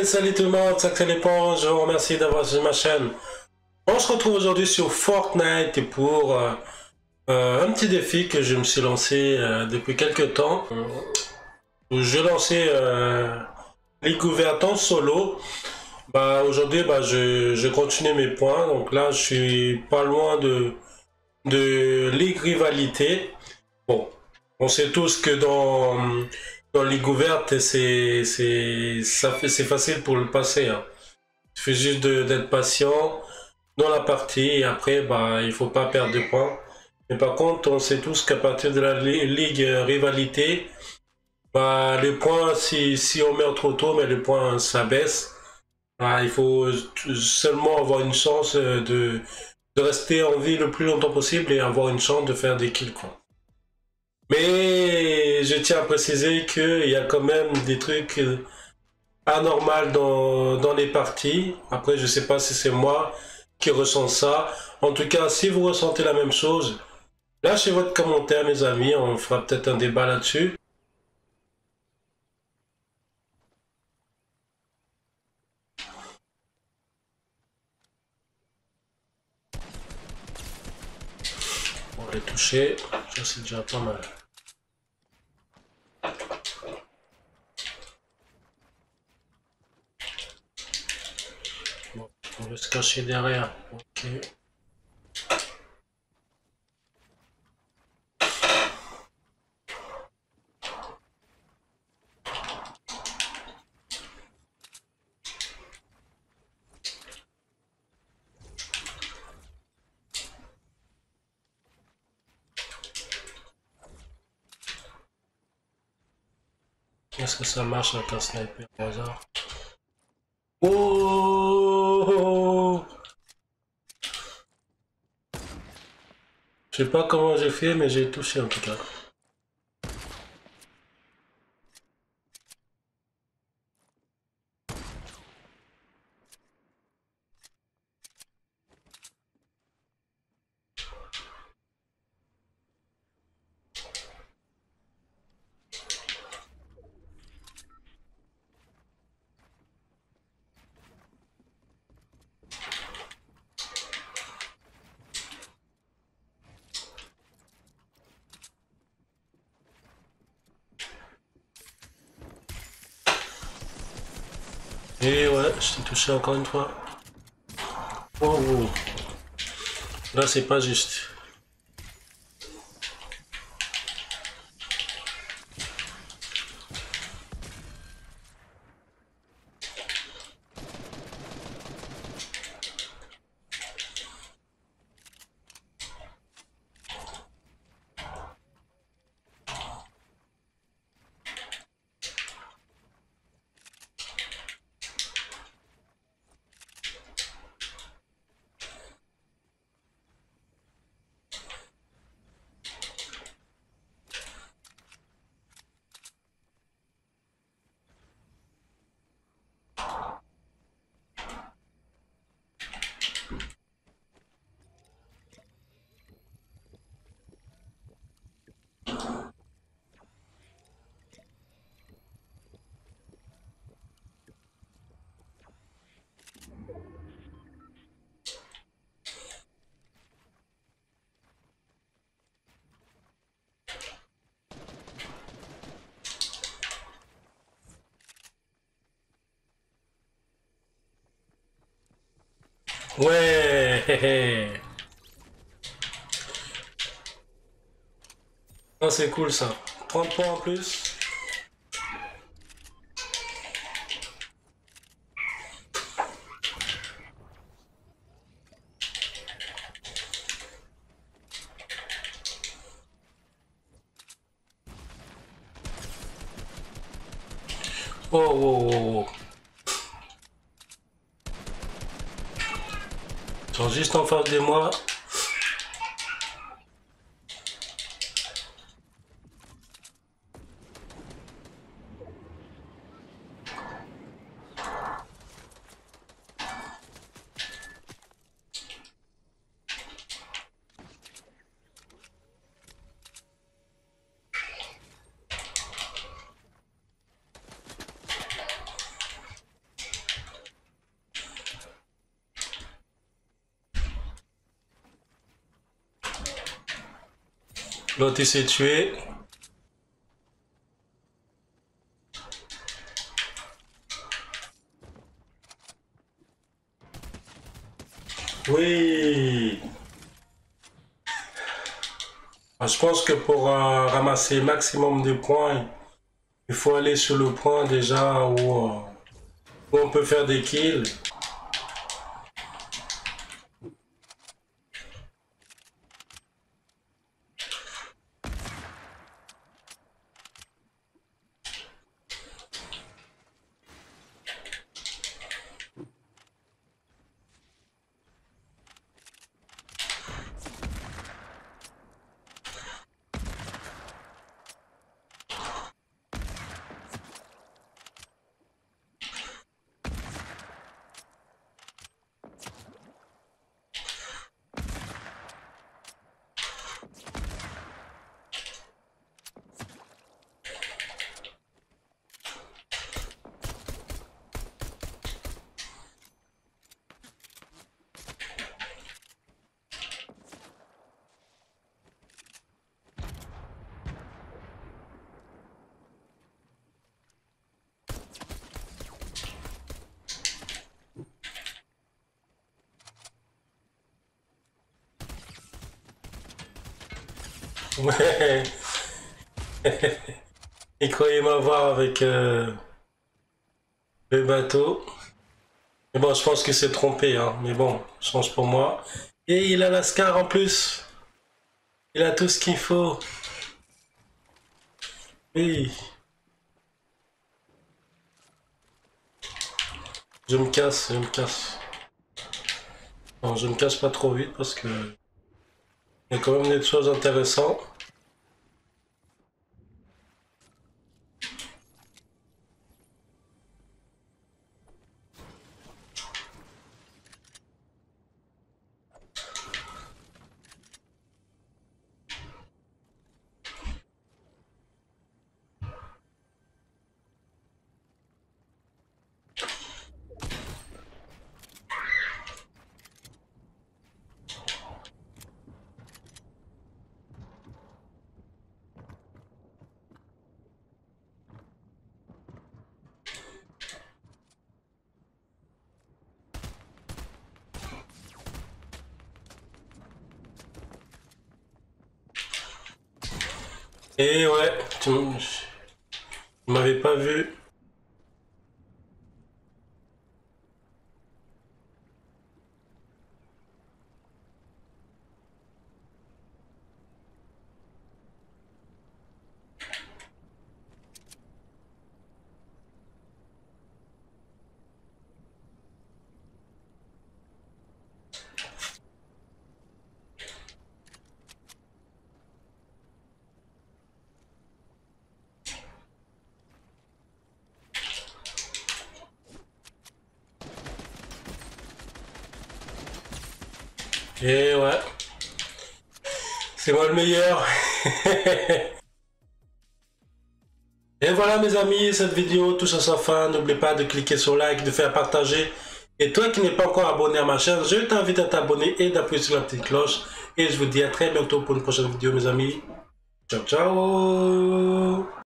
Hey, salut tout le monde, c'est Axel Lepon, je vous remercie d'avoir suivi ma chaîne. On se retrouve aujourd'hui sur Fortnite et pour un petit défi que je me suis lancé depuis quelques temps. J'ai lancé League ouverte en solo. Aujourd'hui, je continue mes points. Donc là, je suis pas loin de Ligue Rivalité. Bon, on sait tous que dans Ligue ouverte, c'est facile pour le passer, hein. Il suffit juste d'être patient dans la partie et après, il faut pas perdre de points. Mais par contre, on sait tous qu'à partir de la Ligue Rivalité, les points, si on meurt trop tôt, mais les points, ça baisse. Il faut seulement avoir une chance de rester en vie le plus longtemps possible et avoir une chance de faire des kills, quoi. Mais je tiens à préciser qu'il y a quand même des trucs anormaux dans les parties. Après, je sais pas si c'est moi qui ressens ça. En tout cas, si vous ressentez la même chose, lâchez votre commentaire, mes amis. On fera peut-être un débat là-dessus. On va les toucher. Ça, c'est déjà pas mal. Bon, on va se cacher derrière. Ok. Est-ce que ça marche avec un sniper au hasard? Oh! Je sais pas comment j'ai fait, mais j'ai touché en tout cas. Et ouais, je t'ai touché encore une fois. Oh, oh. Là, c'est pas juste. Ouais, hé, hé. Ah, c'est cool ça. 30 points en plus. Oh, oh, oh, oh. Ils sont juste en face de moi. L'autre il s'est tué. Oui. Je pense que pour ramasser maximum de points, il faut aller sur le point déjà où on peut faire des kills. Ouais. Il croyait m'avoir avec le bateau. Mais bon, je pense qu'il s'est trompé, hein. Mais bon, change pour moi. Et il a la Scar en plus. Il a tout ce qu'il faut. Oui. Je me casse, je me casse. Non, je me casse pas trop vite parce que il y a quand même des choses intéressantes. Et ouais, tu m'avais pas vu. Et ouais, c'est moi le meilleur. Et voilà mes amis, cette vidéo touche à sa fin. N'oubliez pas de cliquer sur like, de faire partager. Et toi qui n'es pas encore abonné à ma chaîne, je t'invite à t'abonner et d'appuyer sur la petite cloche. Et je vous dis à très bientôt pour une prochaine vidéo mes amis. Ciao ciao.